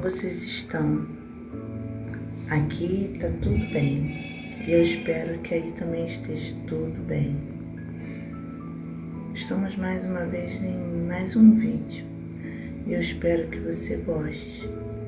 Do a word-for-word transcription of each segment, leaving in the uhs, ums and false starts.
vocês estão? Aqui tá tudo bem e eu espero que aí também esteja tudo bem. Estamos mais uma vez em mais um vídeo e eu espero que você goste.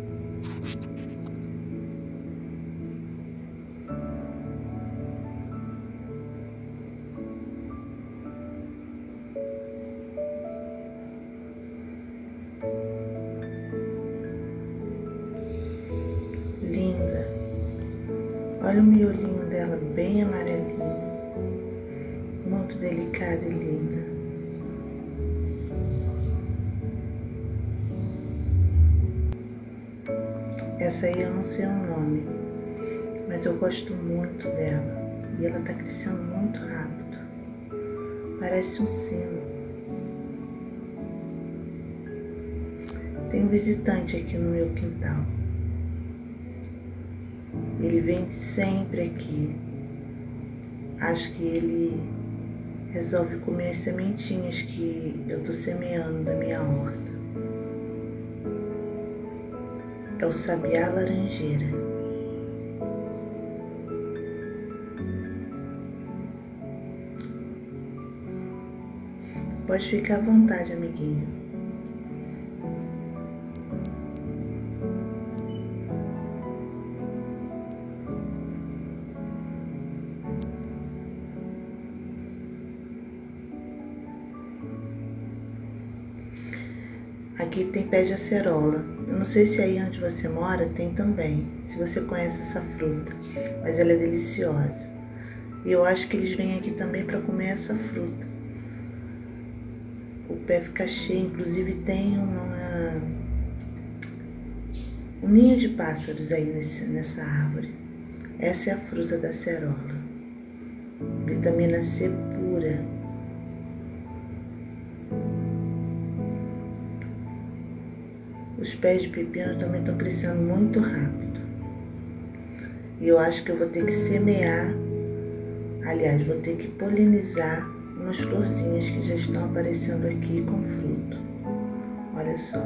Linda, olha o miolinho dela bem amarelinho, muito delicada e linda. Essa aí eu não sei o nome, mas eu gosto muito dela e ela tá crescendo muito rápido, parece um sino. Tem um visitante aqui no meu quintal. Ele vem sempre aqui. Acho que ele resolve comer as sementinhas que eu tô semeando da minha horta. É o sabiá laranjeira. Pode ficar à vontade, amiguinho. Aqui tem pé de acerola. Eu não sei se aí onde você mora tem também, se você conhece essa fruta, mas ela é deliciosa. E eu acho que eles vêm aqui também para comer essa fruta. O pé fica cheio, inclusive tem uma, um ninho de pássaros aí nesse, nessa árvore. Essa é a fruta da acerola. Vitamina C pura. Os pés de pepino também estão crescendo muito rápido. E eu acho que eu vou ter que semear, aliás, vou ter que polinizar umas florzinhas que já estão aparecendo aqui com fruto. Olha só.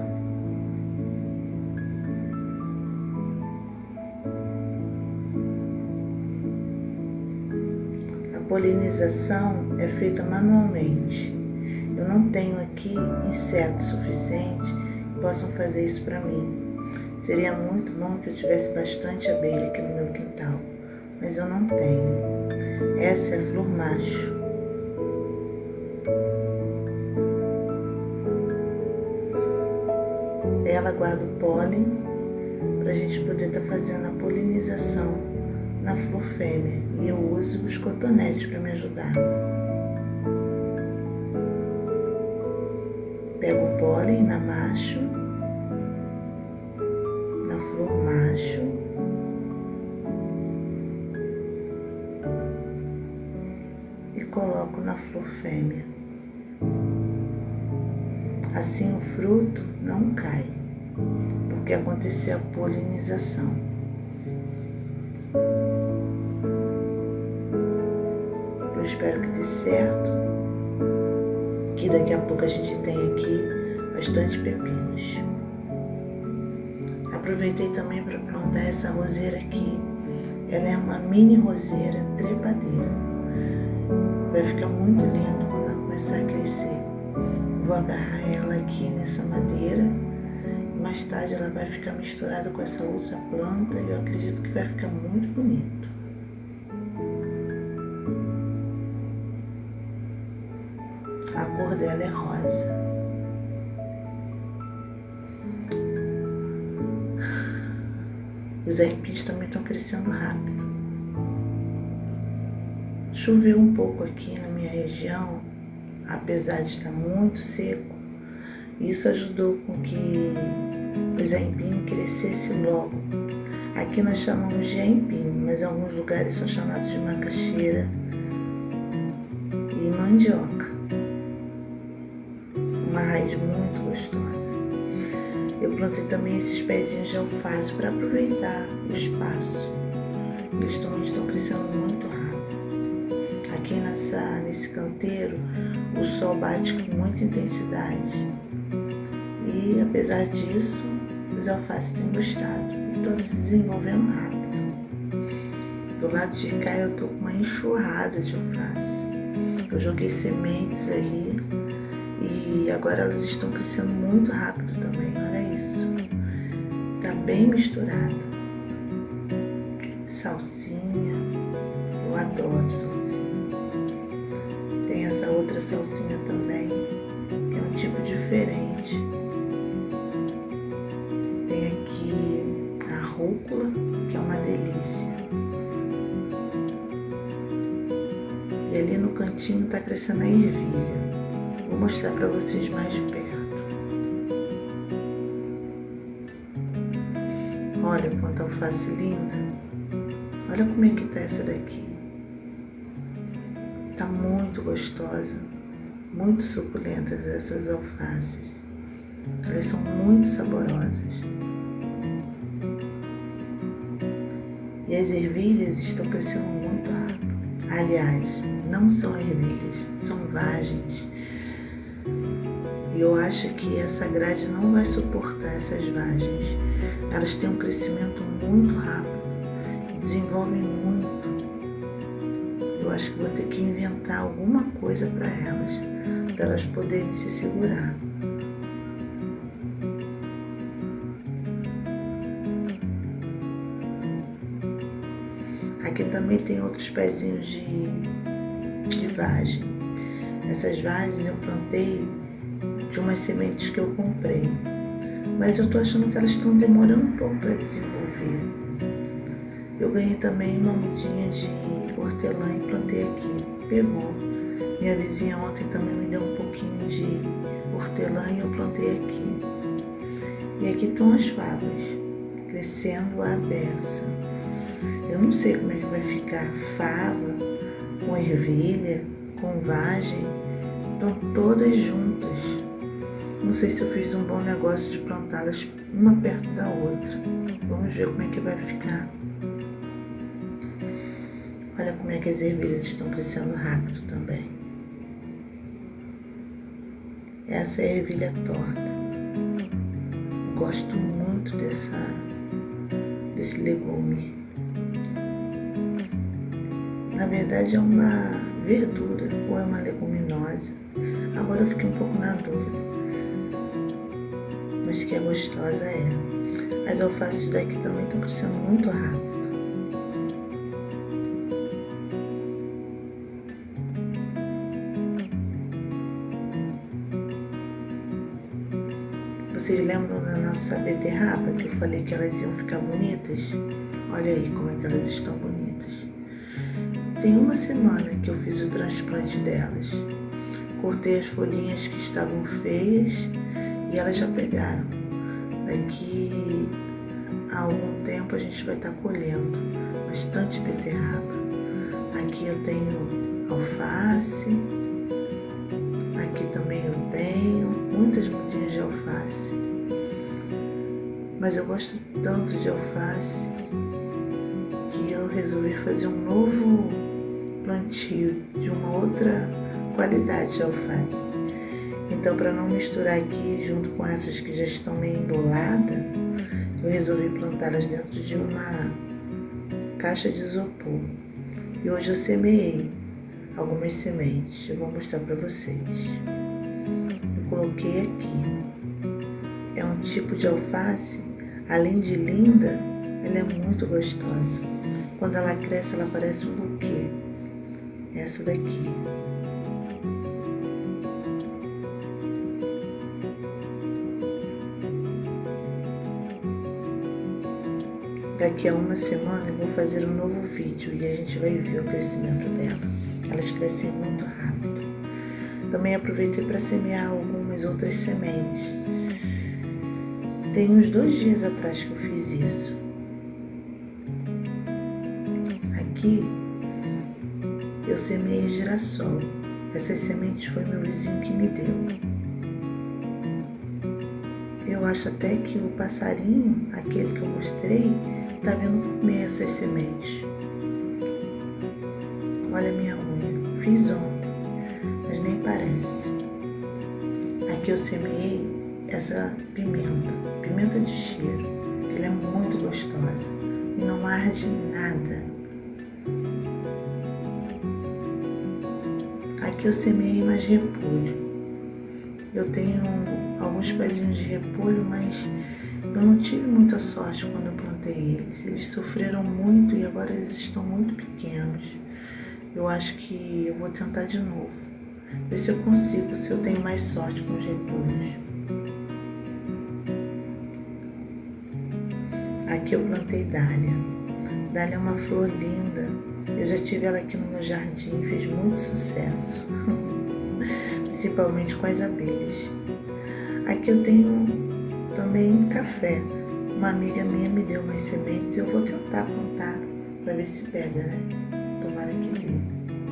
A polinização é feita manualmente. Eu não tenho aqui inseto suficiente possam fazer isso para mim. Seria muito bom que eu tivesse bastante abelha aqui no meu quintal, mas eu não tenho. Essa é a flor macho. Ela guarda o pólen para a gente poder estar tá fazendo a polinização na flor fêmea e eu uso os cotonetes para me ajudar. Pego o pólen na macho, na flor macho, e coloco na flor fêmea. Assim o fruto não cai, porque aconteceu a polinização. Eu espero que dê certo, que daqui a pouco a gente tem aqui bastante pepinos. Aproveitei também para plantar essa roseira aqui. Ela é uma mini roseira trepadeira. Vai ficar muito lindo quando ela começar a crescer. Vou agarrar ela aqui nessa madeira e mais tarde ela vai ficar misturada com essa outra planta e eu acredito que vai ficar muito bonito. A cor dela é rosa. Os aipis também estão crescendo rápido. Choveu um pouco aqui na minha região, apesar de estar muito seco. Isso ajudou com que os aipim crescessem logo. Aqui nós chamamos de aipim, mas em alguns lugares são chamados de macaxeira e mandioca. Uma raiz muito gostosa. Eu plantei também esses pezinhos de alface para aproveitar o espaço. Eles também estão crescendo muito rápido. Aqui nessa, nesse canteiro, o sol bate com muita intensidade. E apesar disso, os alfaces têm gostado e estão se desenvolvendo rápido. Do lado de cá eu tô com uma enxurrada de alface. Eu joguei sementes aí e agora elas estão crescendo muito rápido também, olha isso. Tá bem misturado. Salsinha, eu adoro salsinha. Tem essa outra salsinha também, que é um tipo diferente. Tem aqui a rúcula, que é uma delícia. E ali no cantinho tá crescendo a ervilha. Vou mostrar para vocês mais de perto. Olha quanta alface linda. Olha como é que tá essa daqui. Tá muito gostosa, muito suculentas essas alfaces. Elas são muito saborosas. E as ervilhas estão crescendo muito rápido. Aliás, não são ervilhas, são vagens. E eu acho que essa grade não vai suportar essas vagens. Elas têm um crescimento muito rápido, desenvolvem muito. Eu acho que vou ter que inventar alguma coisa para elas, para elas poderem se segurar. Aqui também tem outros pezinhos de, de vagem. Essas vagens eu plantei de umas sementes que eu comprei, mas eu tô achando que elas estão demorando um pouco para desenvolver. Eu ganhei também uma mudinha de hortelã e plantei aqui, pegou. Minha vizinha ontem também me deu um pouquinho de hortelã e eu plantei aqui. E aqui estão as favas, crescendo à beça. Eu não sei como é que vai ficar fava, com ervilha, com vagem, estão todas juntas. Não sei se eu fiz um bom negócio de plantá-las uma perto da outra. Vamos ver como é que vai ficar. Olha como é que as ervilhas estão crescendo rápido também. Essa é a ervilha torta. Gosto muito dessa, desse legume. Na verdade é uma verdura ou é uma leguminosa. Agora eu fiquei um pouco na dúvida. Mas que é gostosa é. As alfaces daqui também estão crescendo muito rápido. Vocês lembram da nossa beterraba que eu falei que elas iam ficar bonitas? Olha aí como é que elas estão bonitas. Tem uma semana que eu fiz o transplante delas. Cortei as folhinhas que estavam feias e elas já pegaram. Daqui a algum tempo a gente vai estar colhendo bastante beterraba. Aqui eu tenho alface. Aqui também eu tenho muitas mudinhas de alface. Mas eu gosto tanto de alface que eu resolvi fazer um novo plantio de uma outra qualidade de alface. Então, para não misturar aqui junto com essas que já estão meio emboladas, eu resolvi plantá-las dentro de uma caixa de isopor. E hoje eu semeei algumas sementes. Eu vou mostrar para vocês. Eu coloquei aqui. É um tipo de alface, além de linda, ela é muito gostosa. Quando ela cresce, ela parece um buquê. Essa daqui. Daqui a uma semana eu vou fazer um novo vídeo e a gente vai ver o crescimento dela. Elas crescem muito rápido. Também aproveitei para semear algumas outras sementes. Tem uns dois dias atrás que eu fiz isso. Aqui eu semeei girassol. Essas sementes foi meu vizinho que me deu. Eu acho até que o passarinho, aquele que eu mostrei, tá vindo comer essas sementes. Olha a minha unha. Fiz ontem, mas nem parece. Aqui eu semeei essa pimenta, pimenta de cheiro. Ela é muito gostosa e não arde nada. Aqui eu semeei mais repolho. Eu tenho alguns pezinhos de repolho, mas eu não tive muita sorte quando eu plantei eles. Eles sofreram muito e agora eles estão muito pequenos. Eu acho que eu vou tentar de novo, ver se eu consigo, se eu tenho mais sorte com os repolhos. Aqui eu plantei dália. Dália é uma flor linda. Eu já tive ela aqui no meu jardim, fez muito sucesso, principalmente com as abelhas. Aqui eu tenho também café. Uma amiga minha me deu umas sementes e eu vou tentar plantar para ver se pega, né? Tomara que dê.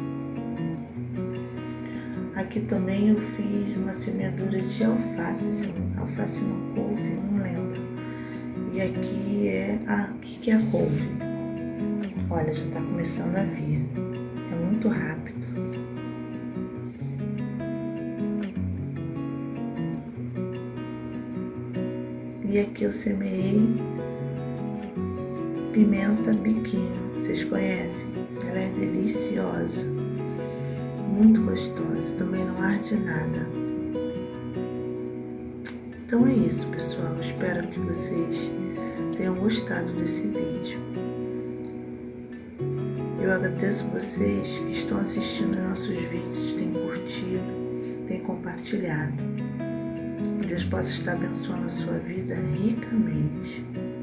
Aqui também eu fiz uma semeadura de alface, se alface não couve, eu não lembro. E aqui é a, o que, que é a couve? Olha, já está começando a vir. É muito rápido. E aqui eu semeei pimenta biquinho. Vocês conhecem? Ela é deliciosa. Muito gostosa. Também não arde nada. Então é isso, pessoal. Espero que vocês tenham gostado desse vídeo. Eu agradeço vocês que estão assistindo nossos vídeos, têm curtido, têm compartilhado. Que Deus possa estar abençoando a sua vida ricamente.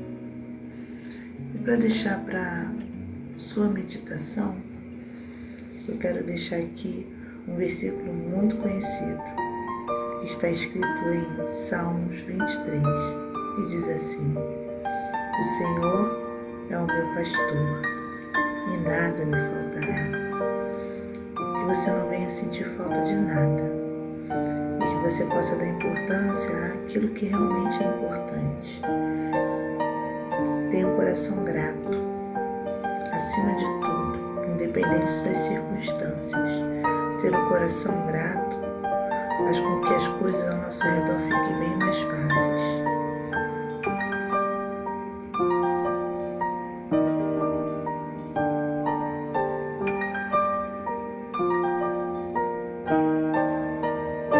E para deixar para sua meditação, eu quero deixar aqui um versículo muito conhecido, que está escrito em Salmos vinte e três, que diz assim: o Senhor é o meu pastor, e nada me faltará. Que você não venha sentir falta de nada e que você possa dar importância àquilo que realmente é importante. Tenha um coração grato, acima de tudo, independente das circunstâncias. Ter um coração grato faz com que as coisas ao nosso redor fiquem bem mais fáceis.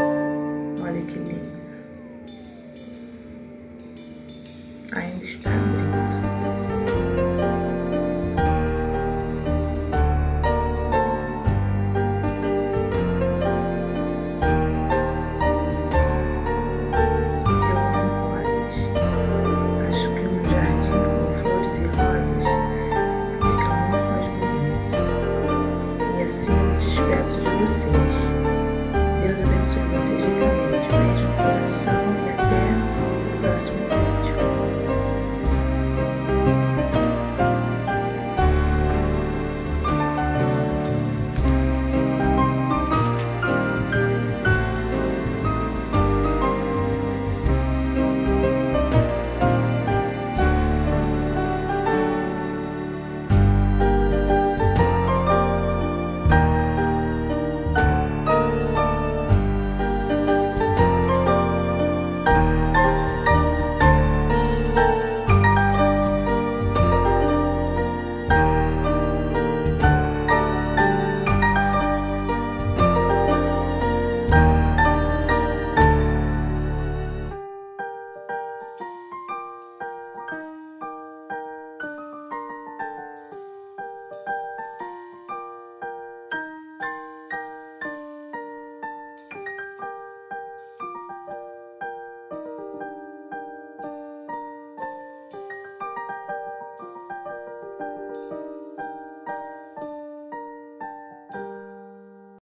Olha que linda. Ainda está